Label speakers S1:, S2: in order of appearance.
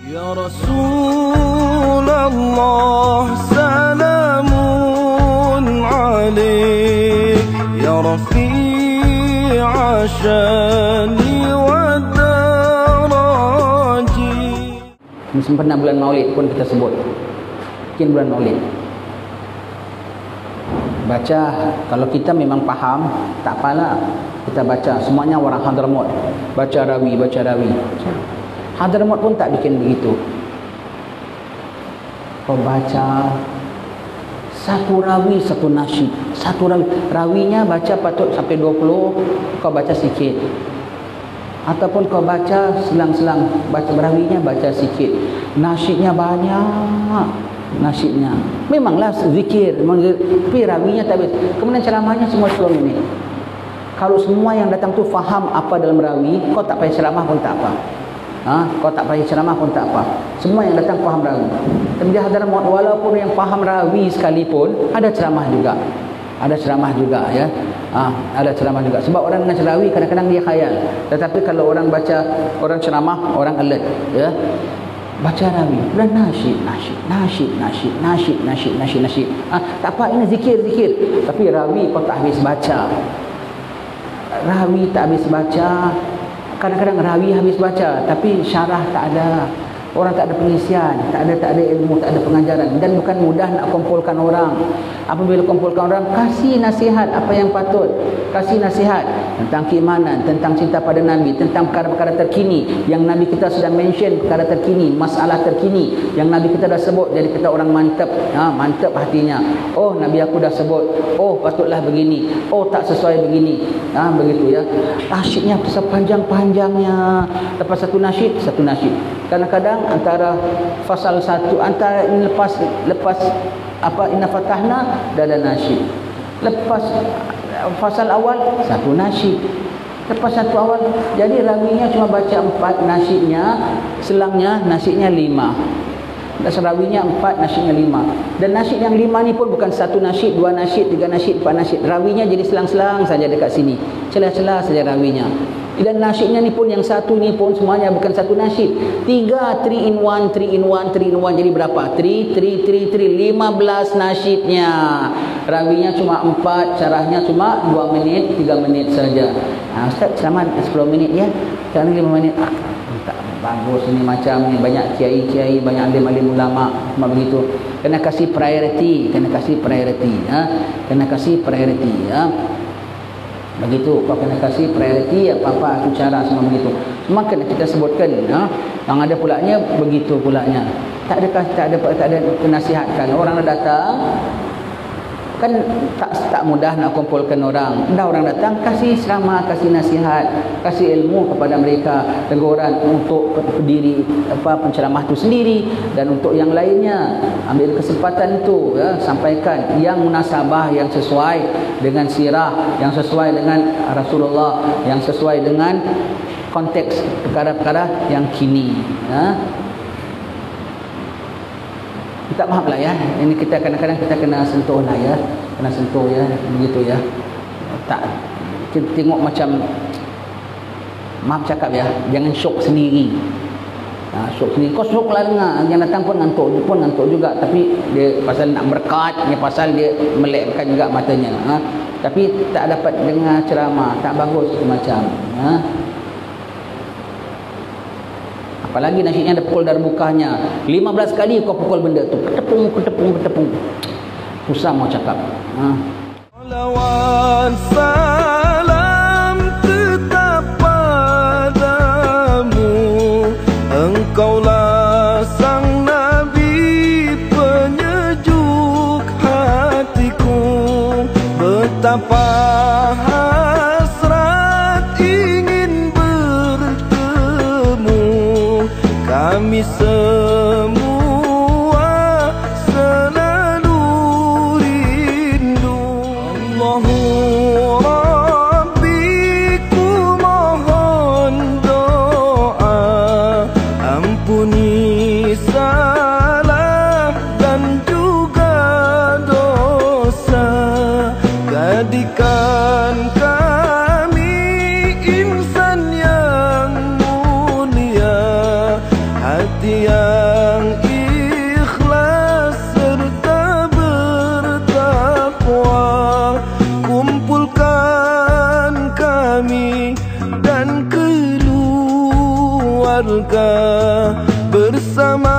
S1: Ya Rasulullah salamun alaik ya Rafi'a syani wa daraji.
S2: Sempena bulan Maulid pun kita sebut. Mungkin bulan Maulid. Baca, kalau kita memang faham, tak apalah. Kita baca, semuanya orang Hadramaut. Baca rawi. Hadramaut pun tak bikin begitu. Kau baca satu rawi, satu nasyid. Satu rawi. Rawinya baca patut sampai 20, kau baca sikit. Ataupun kau baca selang-selang. Baca rawinya baca sikit. Nasyidnya banyak. Nasyidnya memanglah zikir, tapi rawinya tak habis. Kemudian ceramahnya semua 10 minit. Kalau semua yang datang tu faham apa dalam rawi, kau tak payah ceramah pun tak apa. Kau tak payah ceramah pun tak apa. Semua yang datang faham rawi. Dan di Hadramaut walaupun yang faham rawi sekalipun, ada ceramah juga. Ada ceramah juga ya. Ada ceramah juga. Sebab orang dengan rawi kadang-kadang dia khayal. Tetapi kalau orang baca, orang ceramah, orang alert ya. Baca rawi, dan nasyid. Tak apa, ini zikir. Tapi rawi kau tak habis baca. Rawi tak habis baca. Kadang-kadang rawi habis baca, tapi syarah tak ada. Orang tak ada pengisian, tak ada ilmu, tak ada pengajaran. Dan bukan mudah nak kumpulkan orang. Apabila kumpulkan orang, kasih nasihat apa yang patut. Kasih nasihat tentang keimanan, tentang cinta pada Nabi, tentang perkara-perkara terkini yang Nabi kita sudah mention, perkara terkini, masalah terkini yang Nabi kita dah sebut. Jadi kita orang mantap, mantap hatinya. Oh, Nabi aku dah sebut. Oh, patutlah begini. Oh, tak sesuai begini. Begitu ya. Nasyidnya sepanjang-panjangnya. Lepas satu nasyid. Kadang-kadang antara fasal satu, antara lepas apa Inna Fatahna dah ada nasyid. Lepas fasal awal satu nasyid. Lepas satu awal, jadi rawinya cuma baca 4 nasyidnya, selangnya nasyidnya 5. Dan rawinya 4, nasyidnya 5. Dan nasyid yang 5 ni pun bukan satu nasyid, 2 nasyid, 3 nasyid, 4 nasyid. Rawinya jadi selang-selang saja dekat sini. Celah-celah saja rawinya. Dan nasyidnya ni pun yang satu ni pun semuanya bukan satu nasyid. 3 in 1. Jadi berapa? 3, 15 nasyidnya. Rawinya cuma 4, carahnya cuma 2 minit, 3 menit saja. Ustaz ceramah 10 minit ya. Sekarang 5 minit. Tak bagus ini macam ni, banyak kiai-kiai, banyak alim-alim ulama cuma begitu. Kena kasih priority. Kena kasih priority ya. Begitu, kau kena kasih priority apa-apa tu cara semua begitu. Cuma kena kita sebutkan yang ada pulanya begitu pulanya. Tak ada penasihatkan. Orang dah datang kan tak mudah nak kumpulkan orang. Dah orang datang, kasih ceramah, kasih nasihat, kasih ilmu kepada mereka, teguran untuk pendiri penceramah itu sendiri dan untuk yang lainnya. Ambil kesempatan itu ya, sampaikan yang munasabah, yang sesuai dengan sirah, yang sesuai dengan Rasulullah, yang sesuai dengan konteks perkara-perkara yang kini ya. Tak maaf lah ya. Ini kita kadang-kadang kita kena sentuh lah ya. Kena sentuh ya. Begitu ya. Tak, kita tengok macam, maaf cakap ya, jangan syok sendiri. Syok sendiri. Kau syok lah dengar. Yang datang pun ngantuk juga. Tapi dia pasal nak berkat, dia pasal dia melekkan juga matanya. Tapi tak dapat dengar ceramah. Tak bagus macam. Apalagi nasyidnya ada pukul darbukahnya. 15 kali kau pukul benda tu. Ketepung. Susah mau cakap.
S1: Salawat salam tetap padamu. Engkaulah sang Nabi penyejuk hatiku. Betapa hasrat ingin bertemu kami semua selalu rindu. Allahu Rabbi ku mohon doa, ampuni salah dan juga dosa. Jadikan kami insan yang mulia, hati yang ikhlas serta bertakwa, kumpulkan kami dan keluarga bersama